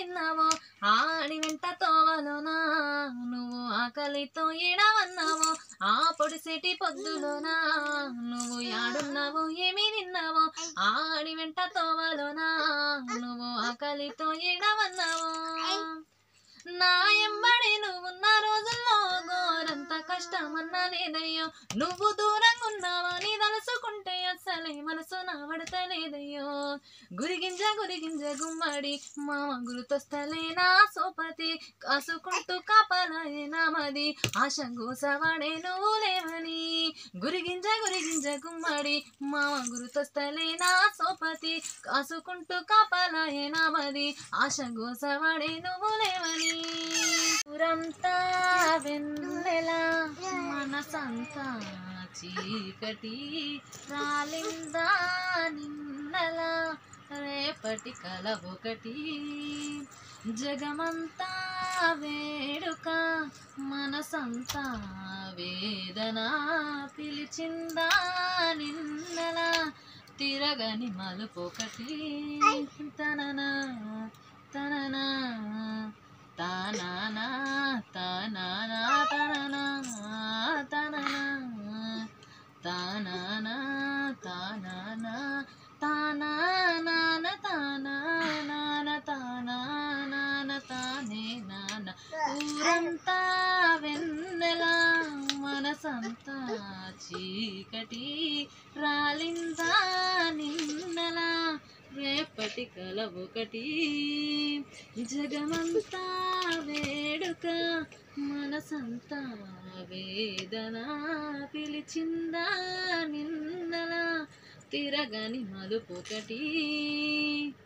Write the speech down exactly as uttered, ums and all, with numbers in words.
తిన్నావో ఆడి వెంట తోవలోనా నువ్వు ఆకలితో ఏడవన్నావో ఆ పొడిసేటి పొద్దులోనా నువ్వు యాడున్నావో ఏమి తిన్నావో ఆడి వెంట తోవలోనా నువ్వు ఆకలితో ఏడవన్నావో నా ఎంబడి నువ్వున్న రోజుల్లో గోరంత కష్టమన్నా లేదయ్యో నువ్వు దూరంగా ఉన్నావని తలుసుకుంటే అసలే మనసు నా పడతలేదయ్యో గురిగింజ గురిగింజ గుమ్మడి మామ గుర్తొస్తలే నా సోపతి కాసుకుంటూ కాపాలే నామది ఆశ గోసవాడే నువ్వు లేవని గురిగింజ గురిగింజ గుమ్మడి మామ గుర్తొస్తలే నా సోపతి కాసుకుంటూ కాపాలే నామది ఆశ గోసవాడే నువ్వు లేవని ఊరంతా వెన్నెల మనసంతా చీకటి రాలిందా నిన్నల రేపటి కల ఒకటి జగమంతా వేడుక మనసంతా వేదన పిలిచిందా నిన్నల తిరగని మలుపొకటి తననా తననా తానానా తానానా తననా తననా తానానా తానానా తానానా తానానా తానానా తానే నాన్న ఊరంతా వెన్నెల మనసంతా చీకటి రాలిందా నిన్నల రేపటి కల ఒకటి జగమంతా వేడుక మనసంతా వేదన పిలిచిందా నిన్నల తిరగని మలుపొకటి